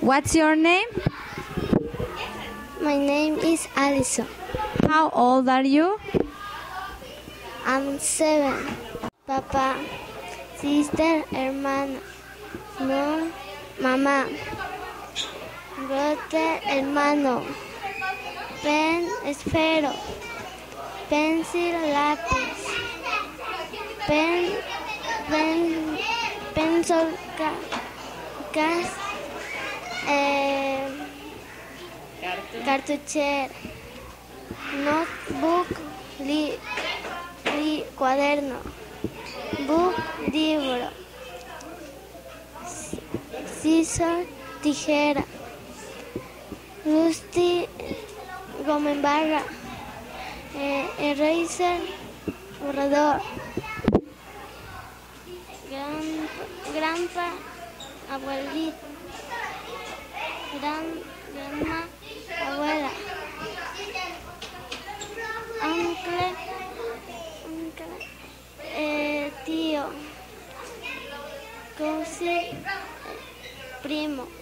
What's your name? My name is Alison. How old are you? I'm 7. Papá, sister, hermano, mom, mamá, brother, hermano, pen, esfero, pencil, lápiz, pencil, gas, cartuchera, notebook, cuaderno, book, libro, scissor, tijera, rusty, goma en barra, eraser, borrador, grandpa, abuelita, grandma, abuela, uncle, tío, cousin, primo.